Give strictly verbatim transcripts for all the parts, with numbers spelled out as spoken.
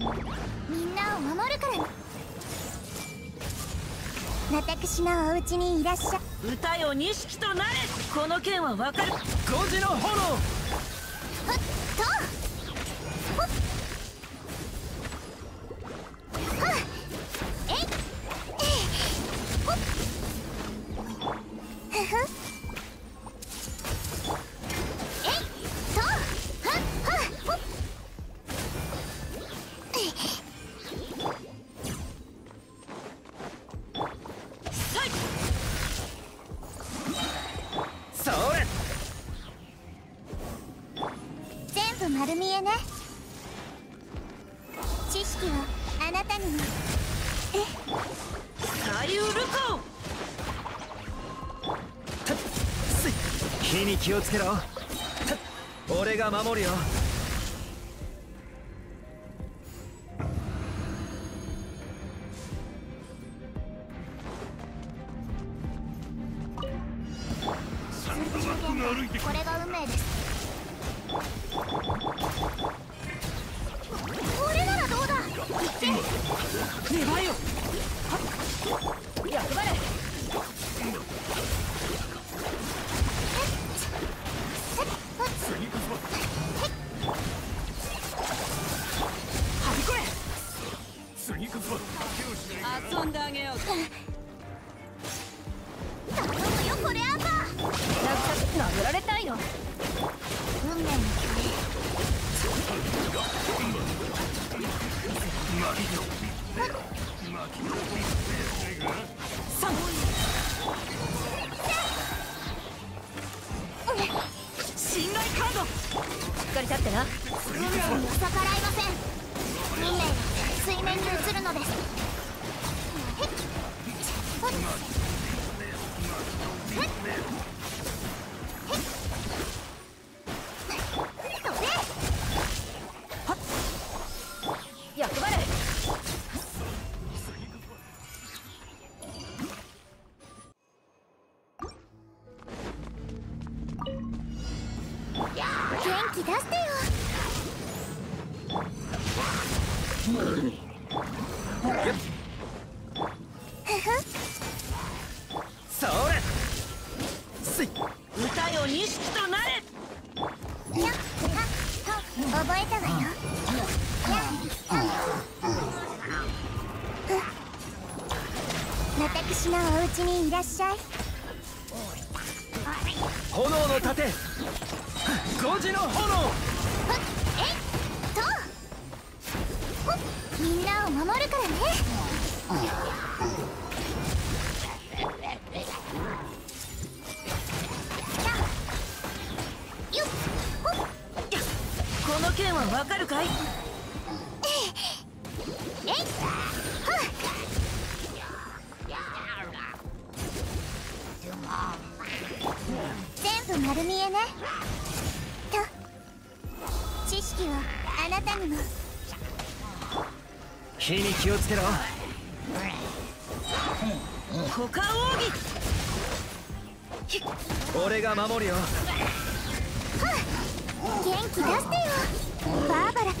みんなを守るからね。私のお家にいらっしゃ。 歌よ錦となれ。この剣はわかる。 五時の炎。 ほっとほっはっえいえいほっふふえいとはっはっほっそれ。 全部丸見えね。知識はあなたにも。えサイウルコ。 たっすい。火に気をつけろ。たっ俺が守るよ。 これが運命です。これならどうだ。行って願いよ。 役払い。 はびこれ。 次こそ遊んであげよう。 頼むよこれアンバー。 殴られたいの。 運命の距離。 三。信頼カード。しっかり立ってな。 運命には逆らいません。運命が水面に映るのです。へっほっへっ役払い。 元気出してよ。ふふそれ。すい。 歌よ錦となれ。 やっはっと覚えたわよ。やっはっ私のお家にいらっしゃい。 炎の盾。五時の炎。 ほっえいとほっみんなを守るからね。よっほっこの剣はわかるかい。 えいはっ全部丸見えね。と知識はあなたにも。 火に気をつけろ。 股間奥義。 俺が守るよ。 元気出してよバーバラ。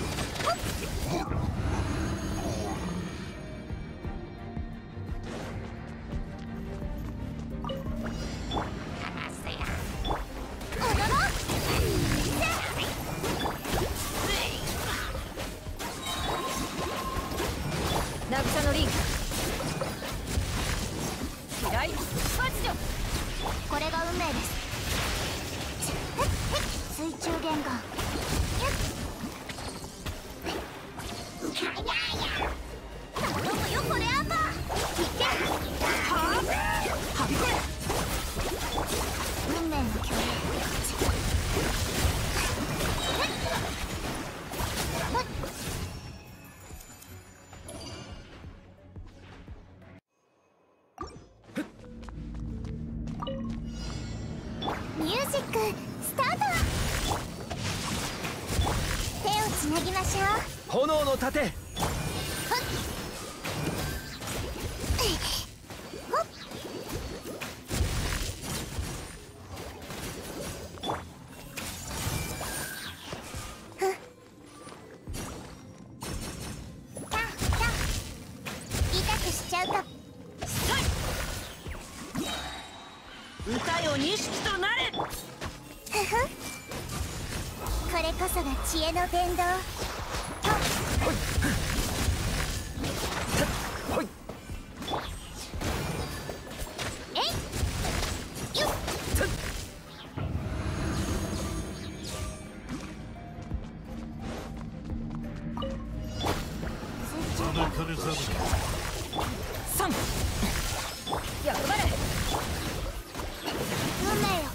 渚のリンク。嫌い発女。 これが運命です。水中玄関。頼むよこれアンバー。いけ。 はあ。はびこれ。 運命の距離。ミュージックスタート。手をつなぎましょう。 炎の盾。 ほっほっふっと歌よ錦となれ。 ふふこれこそが知恵の伝道。 ほいえいよっ三。やばれ。 運命よ